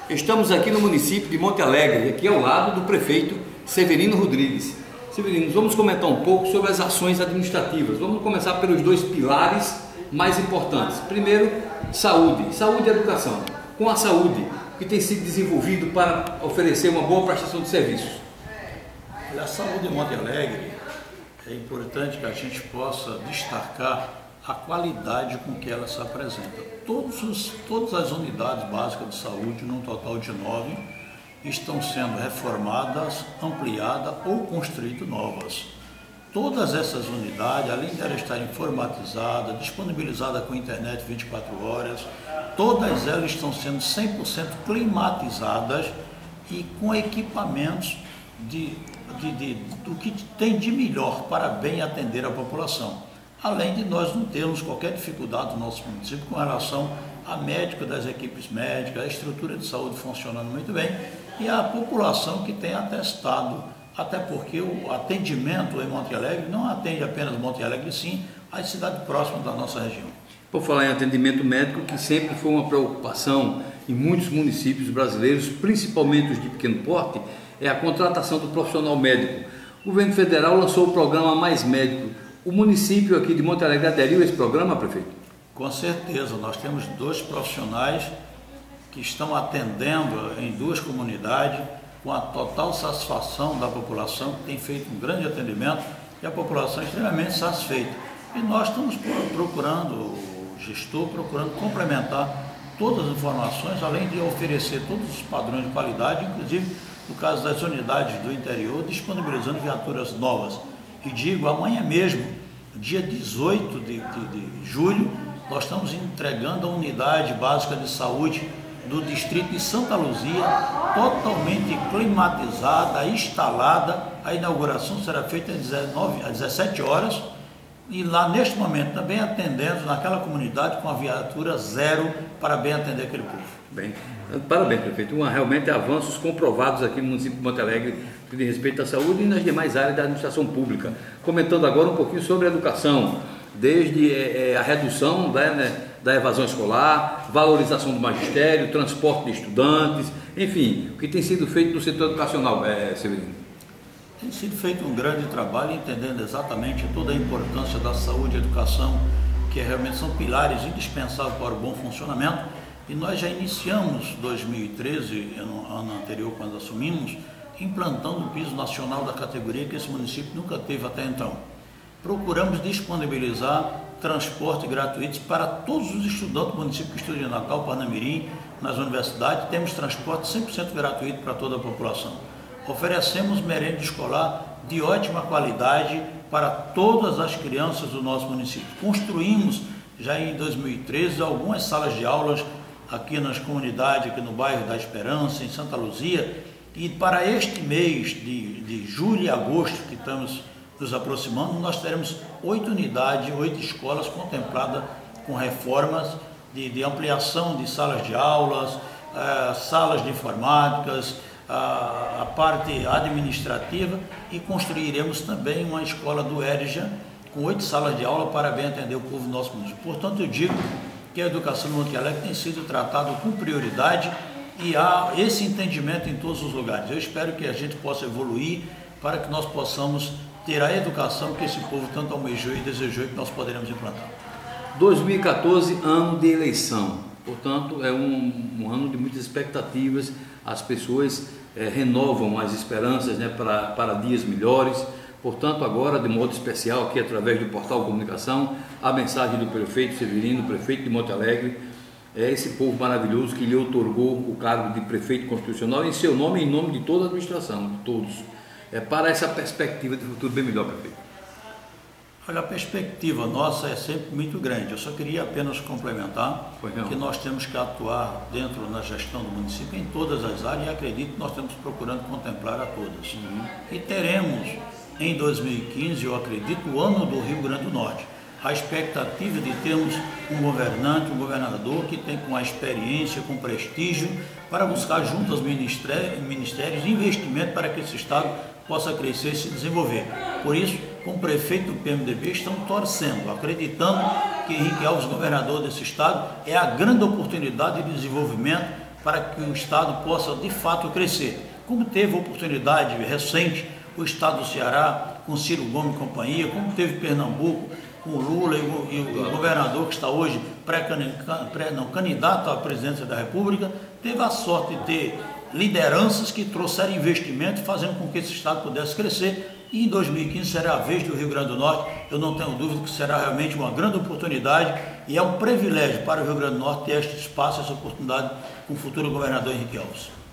Estamos aqui no município de Monte Alegre, aqui ao lado do prefeito Severino Rodrigues. Severino, vamos comentar um pouco sobre as ações administrativas. Vamos começar pelos dois pilares mais importantes. Primeiro, saúde. Saúde e educação. Com a saúde, o que tem sido desenvolvido para oferecer uma boa prestação de serviços? A saúde em Monte Alegre, é importante que a gente possa destacar a qualidade com que ela se apresenta. Todas as unidades básicas de saúde, num total de 9, estão sendo reformadas, ampliadas ou construídas novas. Todas essas unidades, além de elas estarem informatizadas, disponibilizadas com internet 24 horas, todas elas estão sendo 100% climatizadas e com equipamentos do que tem de melhor para bem atender a população. Além de nós não termos qualquer dificuldade no nosso município com relação a médico das equipes médicas, a estrutura de saúde funcionando muito bem e a população que tem atestado, até porque o atendimento em Monte Alegre não atende apenas Monte Alegre, sim as cidades próximas da nossa região. Por falar em atendimento médico, que sempre foi uma preocupação em muitos municípios brasileiros, principalmente os de pequeno porte, é a contratação do profissional médico. O governo federal lançou o programa Mais Médico. O município aqui de Monte Alegre aderiu a esse programa, prefeito? Com certeza, nós temos 2 profissionais que estão atendendo em 2 comunidades com a total satisfação da população, que tem feito um grande atendimento e a população é extremamente satisfeita. E nós estamos procurando, o gestor procurando complementar todas as informações, além de oferecer todos os padrões de qualidade, inclusive no caso das unidades do interior, disponibilizando viaturas novas. E digo, amanhã mesmo, dia 18 de julho, nós estamos entregando a unidade básica de saúde do distrito de Santa Luzia, totalmente climatizada, instalada. A inauguração será feita às 17 horas e lá neste momento também atendendo naquela comunidade com a viatura 0 para bem atender aquele povo. Bem, parabéns, prefeito. Realmente avanços comprovados aqui no município de Monte Alegre que diz respeito à saúde e nas demais áreas da administração pública. Comentando agora um pouquinho sobre a educação, desde a redução da evasão escolar, valorização do magistério, transporte de estudantes, enfim, o que tem sido feito no setor educacional, Severino? Tem sido feito um grande trabalho entendendo exatamente toda a importância da saúde e educação, que realmente são pilares indispensáveis para o bom funcionamento. E nós já iniciamos 2013, ano anterior, quando assumimos, implantando o piso nacional da categoria que esse município nunca teve até então. Procuramos disponibilizar transporte gratuito para todos os estudantes do município que estudam em Natal, Parnamirim, nas universidades. Temos transporte 100% gratuito para toda a população. Oferecemos merenda escolar de ótima qualidade para todas as crianças do nosso município. Construímos já em 2013 algumas salas de aulas aqui nas comunidades, aqui no bairro da Esperança, em Santa Luzia, e para este mês de julho e agosto, que estamos nos aproximando, nós teremos 8 unidades, 8 escolas contempladas com reformas de ampliação de salas de aulas, salas de informáticas, a parte administrativa, e construiremos também uma escola do ERJA com 8 salas de aula para bem atender o povo do nosso município. Portanto, eu digo que a educação no Monte Alegre tem sido tratada com prioridade e há esse entendimento em todos os lugares. Eu espero que a gente possa evoluir para que nós possamos ter a educação que esse povo tanto almejou e desejou e que nós poderemos implantar. 2014, ano de eleição, portanto é um ano de muitas expectativas, as pessoas renovam as esperanças, né, para dias melhores. Portanto, agora, de modo especial, aqui através do Portal Comunicação, a mensagem do prefeito Severino, prefeito de Monte Alegre, é esse povo maravilhoso que lhe outorgou o cargo de prefeito constitucional em seu nome e em nome de toda a administração, de todos. Para essa perspectiva de futuro bem melhor, prefeito. Olha, a perspectiva nossa é sempre muito grande. Eu só queria apenas complementar que nós temos que atuar dentro na gestão do município em todas as áreas e acredito que nós estamos procurando contemplar a todas. E teremos em 2015, eu acredito, o ano do Rio Grande do Norte. A expectativa de termos um governante, um governador que tem com a experiência, com prestígio, para buscar junto aos ministérios investimento para que esse estado possa crescer e se desenvolver. Por isso, com o prefeito do PMDB, estão torcendo, acreditando que Henrique Alves, governador desse estado, é a grande oportunidade de desenvolvimento para que o Estado possa de fato crescer. Como teve oportunidade recente o Estado do Ceará, com Ciro Gomes e companhia, como teve Pernambuco, com o Lula e o governador que está hoje candidato à presidência da República, teve a sorte de ter lideranças que trouxeram investimento, fazendo com que esse Estado pudesse crescer. E em 2015 será a vez do Rio Grande do Norte. Eu não tenho dúvida que será realmente uma grande oportunidade e é um privilégio para o Rio Grande do Norte ter este espaço, essa oportunidade com o futuro governador Henrique Alves.